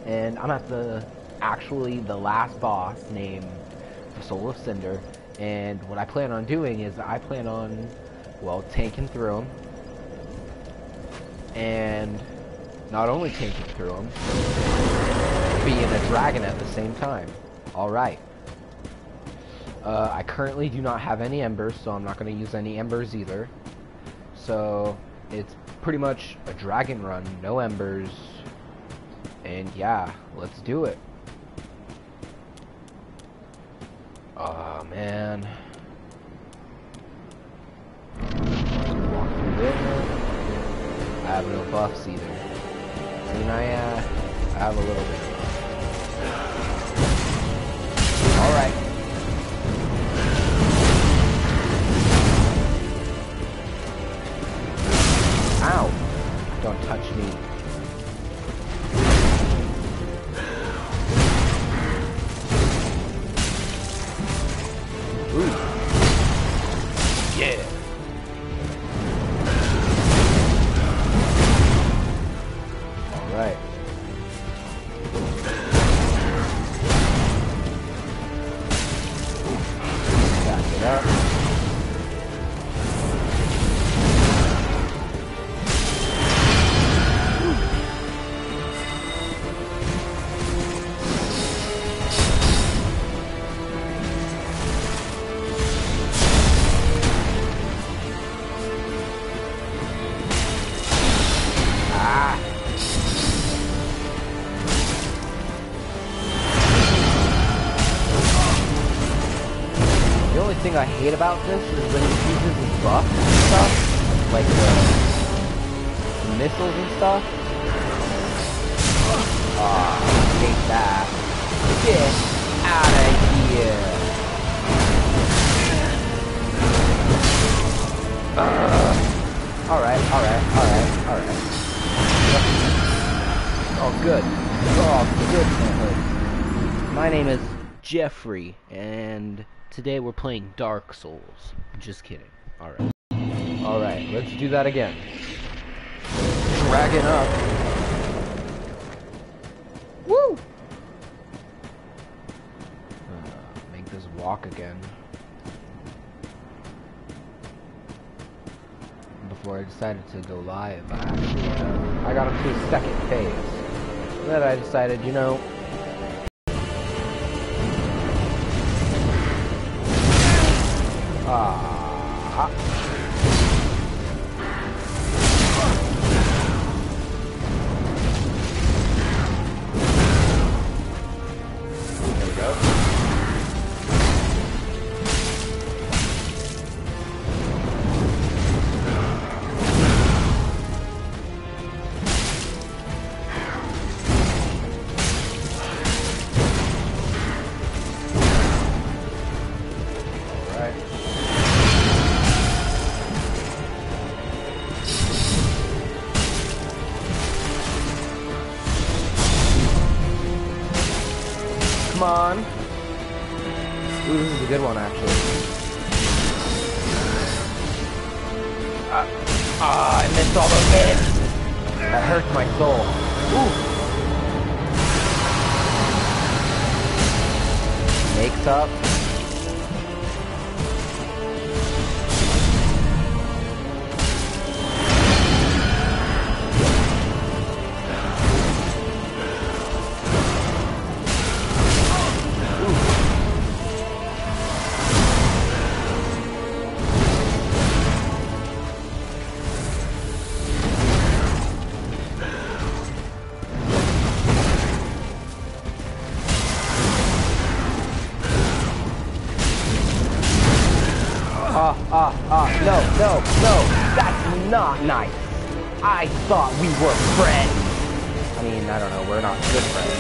and I'm at the last boss named the Soul of Cinder. And what I plan on doing is I plan on, well, tanking through him, and not only tanking through him, being a dragon at the same time. All right. I currently do not have any embers, so I'm not going to use any embers either. So it's pretty much a dragon run, no embers, and yeah, let's do it. Oh man. Walk through there. I have no buffs either. I mean, I have a little bit. Alright. Ow! Don't touch me. Ooh. Yeah. Alright. Back it up. The only thing I hate about this is when he uses his buff and stuff, like the missiles and stuff. I hate that. Get out of here. Alright. Oh, good. Oh, good. My name is Jeffrey, and today we're playing Dark Souls. Just kidding. Alright, let's do that again. Dragging up. Woo! Make this walk again. Before I decided to go live, I got up to a second phase. And then I decided, you know, there we go. Come on. Ooh, this is a good one, actually. I missed all those hits. That hurts my soul. Ooh. Makes up. No, that's not nice. I thought we were friends. I mean, I don't know, we're not good friends.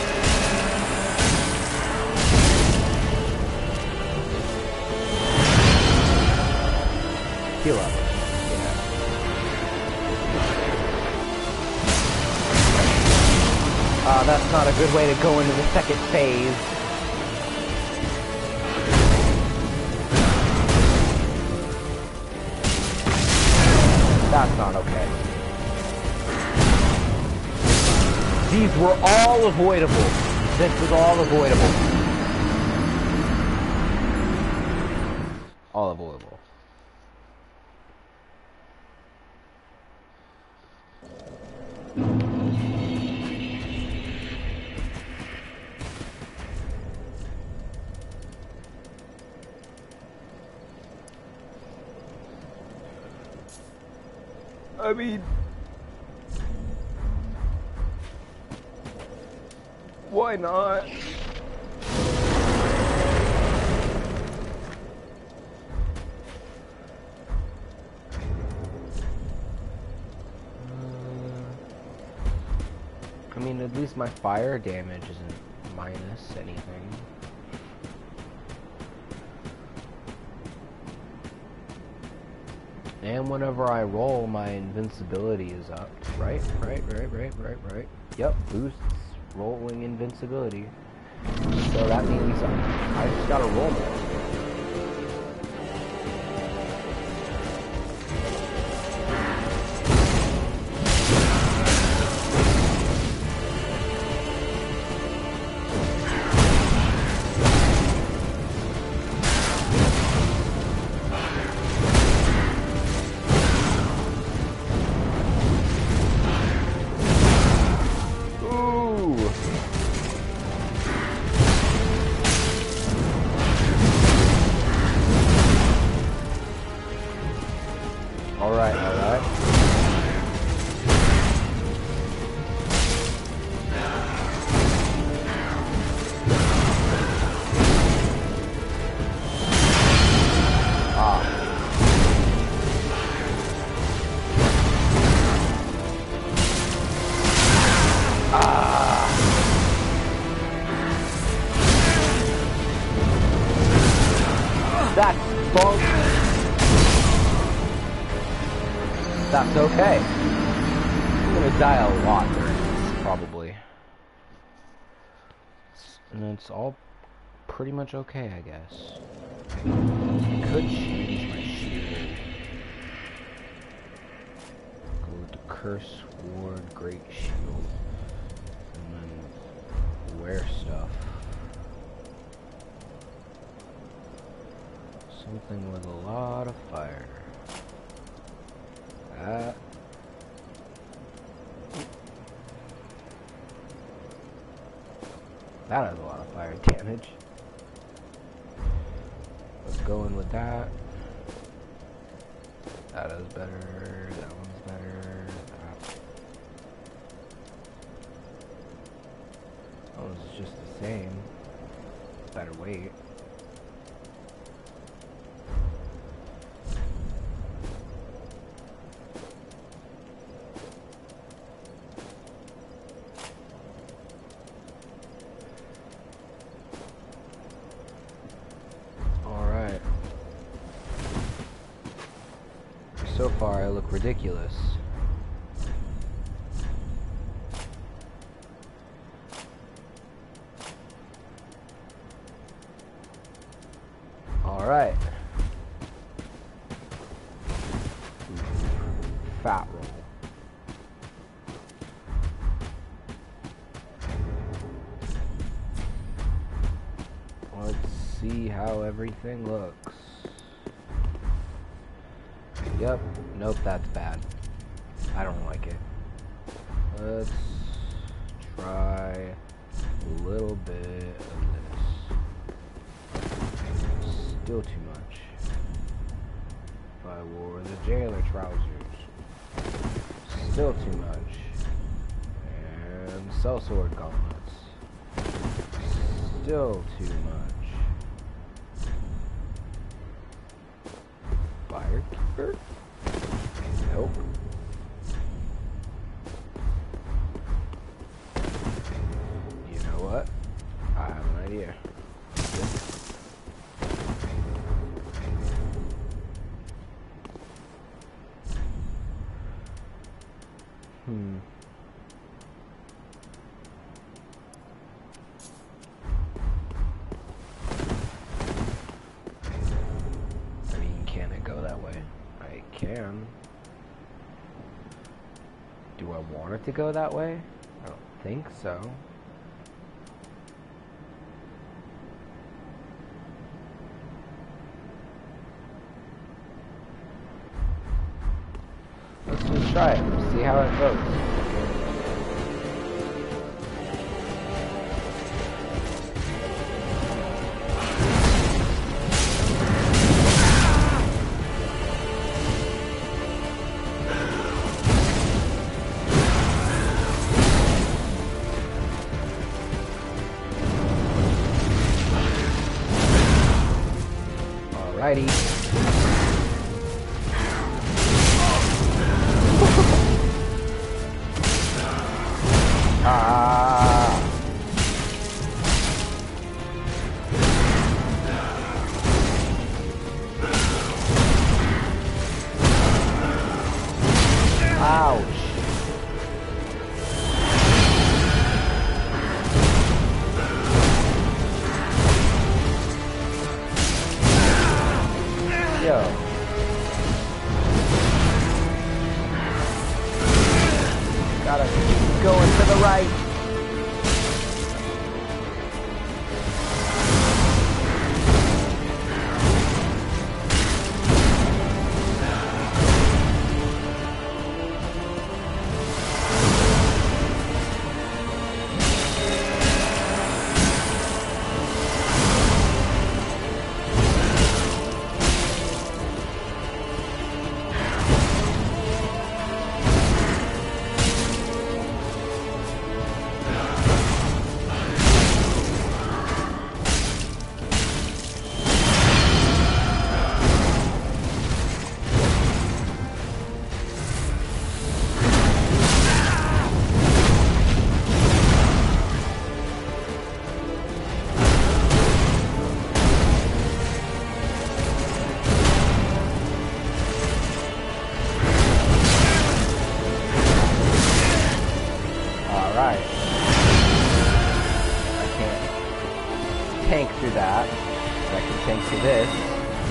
Heal up. Yeah. That's not a good way to go into the second phase. That's not okay. These were all avoidable. This was all avoidable. All avoidable. I mean, why not? I mean, at least my fire damage isn't minus anything. And whenever I roll, my invincibility is up. Right. Yep, boosts rolling invincibility. So that means I just gotta roll more. That's okay. I'm gonna die a lot during this, probably. And it's all pretty much okay, I guess. I could change my shield. Go to Curse Ward, Great Shield. And then wear stuff. Something with a lot of fire. That has a lot of fire damage. Let's go in with that. That is better. That one's better. That one's just the same. Better weight. So far, I look ridiculous. All right. Fat roll. Let's see how everything looks. Yep, nope, that's bad. I don't like it. Let's try a little bit of this. Still too much. If I wore the jailer trousers. Still too much. And sellsword gauntlets. Still too much. Firekeeper? Nope. You know what? I have an idea. I mean, can it go that way? I can. Do I want it to go that way? I don't think so. Let's just try it. See how it goes. Alrighty. Ouch. Yo. Gotta keep going to the right. Alright. I can't tank through that. But I can tank through this.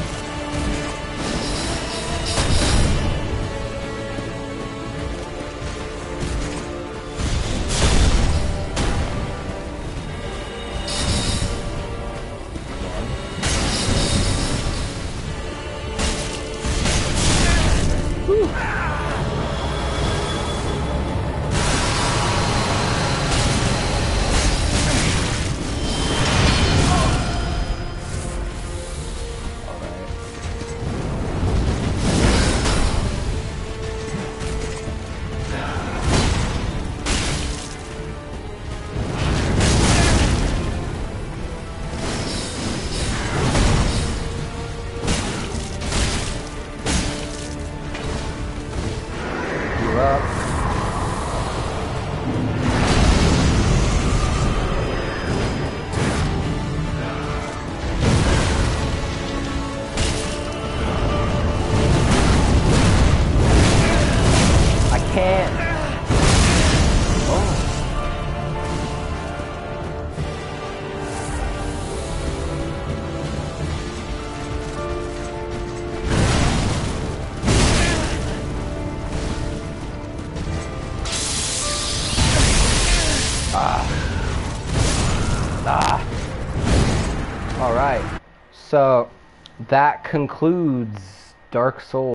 Up. I can't. Oh. Alright, so that concludes Dark Souls.